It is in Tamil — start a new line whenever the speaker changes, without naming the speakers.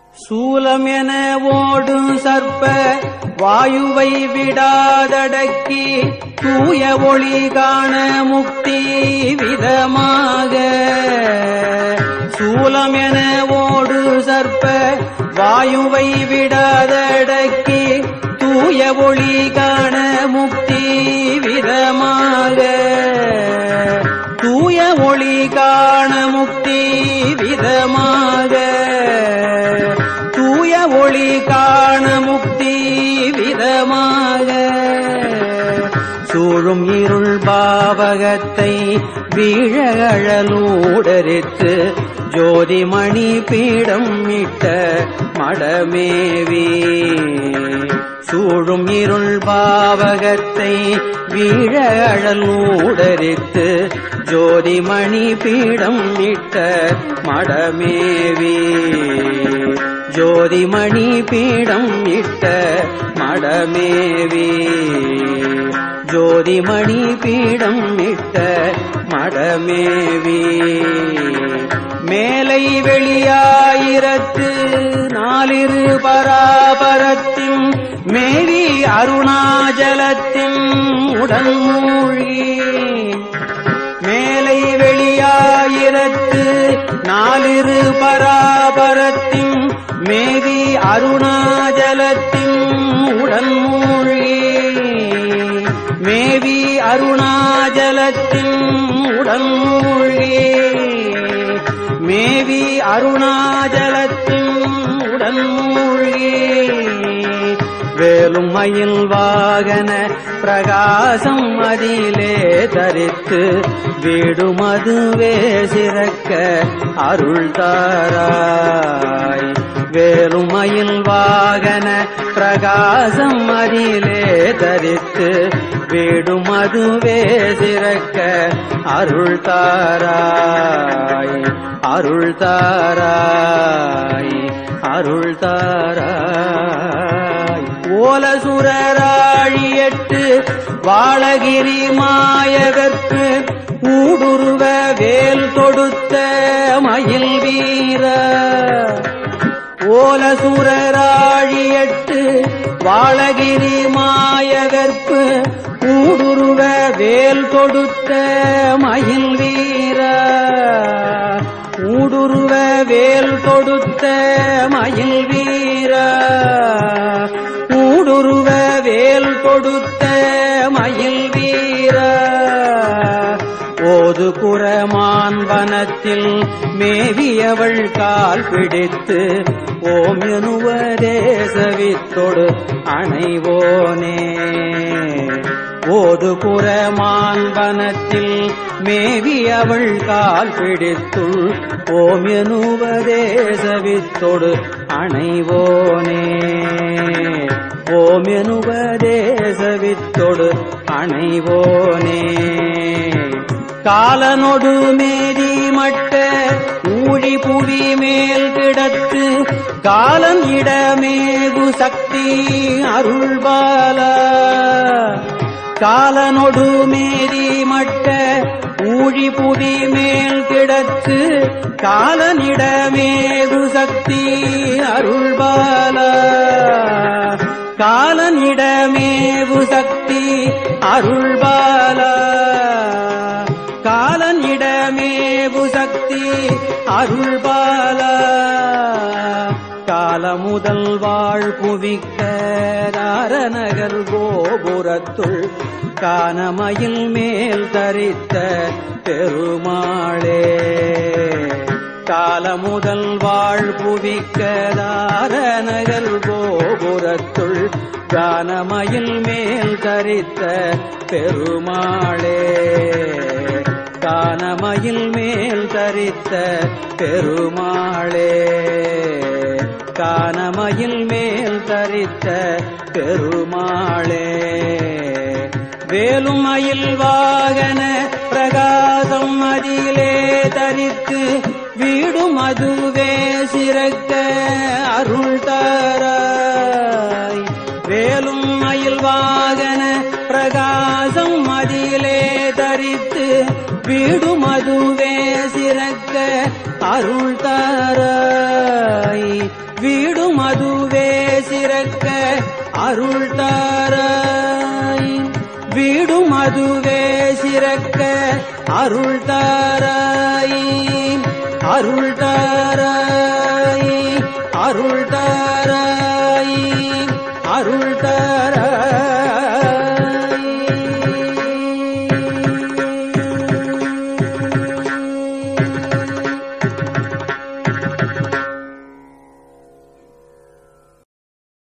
சூலம் என ஓடு சர்ப்ப வாயுவை விடாதடக்கி தூய ஒளி காண முக்தி விதமாக. சூலம் என ஓடு சர்ப்ப வாயுவை விடாதடக்கி தூய ஒளி காண முக்தி விதமாக. தூய ஒளி காண முக்தி விதமாக. தூய ஒளி காண முக்தி விதமாக. சூழும் இருள் பாவகத்தை வீழழலூடரித்து ஜோதிமணி பீடம் இட்ட மடமேவி. சூழும் இருள் பாவகத்தை வீழழலூடரித்து ஜோதிமணி பீடம் இட்ட மடமேவி. ஜோதிமணி பீடம் இட்ட மடமேவி. ஜோதிமணி பீடம் இட்ட மடமேவி. மேலை வெளியாயிரத்து நாலிரு பராபரத்தின் மேவி அருணாஜலத்தின் உடல் மூழ்கி. மேலை வெளியாயிரத்து நாலிரு பராபரத்தின் மேவி அருணாஜலத்தின் உடல் மூழ்கி. மேவி அருணாஜலத்தின் உடல் மூழ்கி. மேவி அருணாஜலத்தின் உடல் மூழ்கி. வேலும் மயில் வாகன பிரகாசம் அதிலே தரித்து வீடுமதுவே சிறக்க அருள் தாராய். வேலும் மயில் வாகன பிரகாசம் அதிலே தரித்து வீடுமதுவே சிறக்க அருள் தாராய். அருள் தாராய். அருள் தாராய். ஓலசுரராழியட்டு வாழகிரி மாயகற்கு ஊடுருவ வேல் தொடுத்த மயில் வீர. ஓலசுரராழியட்டு வாழகிரி மாயகற்கு ஊடுருவ வேல் தொடுத்த மயில் வீர. ஊடுருவ வேல் தொடுத்த மயில் வீர. ஊடுருவ வேல் தொடுத்த மயில் வீர. ஓது புறமான் வனத்தில் மேவியவள் கால் பிடித்து ஓம் எனுவதேசவித்தொடு அணைவோனே. ஓது புறமான் வனத்தில் மேவியவள் கால் பிடித்துள் ஓம் எனுவதேசவித்தொடு அணைவோனே. ஓம் எனுவதேசவித்தொடு அணைவோனே. காலனொடு மேதி மட்ட ஊழி புவி மேல் கிடத்து காலன் இடமேகு சக்தி அருள்பால. காலனொடு மேதி மட்ட ஊழி புவி மேல் கிடத்து காலனிடமேகு சக்தி அருள்பால. காலனிடமேகு சக்தி அருள்பால. காலனிடமேகு சக்தி அருள்பால. காலமுதல் வாழ் புவிக்க தாரநகர் கோபுரத்துள் கானமயில் மேல் தரித்த பெருமாளே. காலமுதல் வாழ் புவிக்க தாரநகர் கோபுரத்துள் கானமயில் மேல் தரித்த பெருமாளே. கானமயில் மேல் தரித்த பெருமாளே. கானமயில் மேல் தரித்த பெருமாளே. வேலும் மயில் வாகன பிரகாசம் அதிலே தரித்து வீடும் அதுவே சிறக்க அருள் தாராய். வேலும் மயில் வாகன பிரகாசம் அதிலே தரித்து வீடும் அதுவே சிறக்க அருள் தாராய். வீடும் அதுவே சிறக்க அருள் தாராய் வீடும் அதுவே சிறக்க அருள் தாராய் அருள் தாராய் அருள் தாராய்